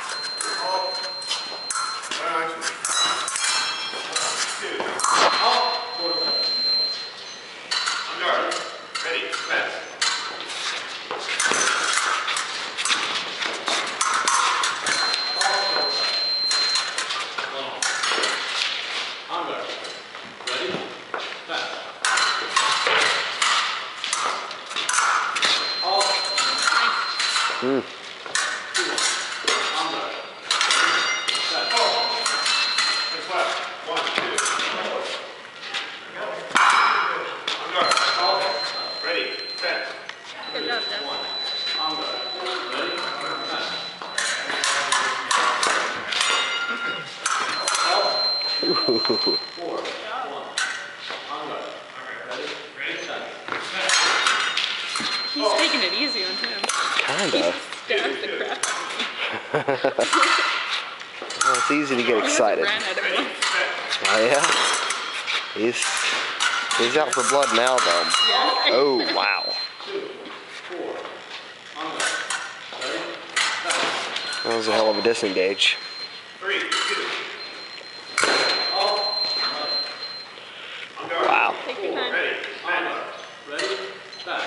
He's taking it easy on him. Kinda. Stabbed the crap out of me. Well, it's easy to get excited. Ran at him. Oh yeah? He's out for blood now though. Yeah. Oh wow. That was a hell of a disengage. Wow. Take your time. Ready? Back.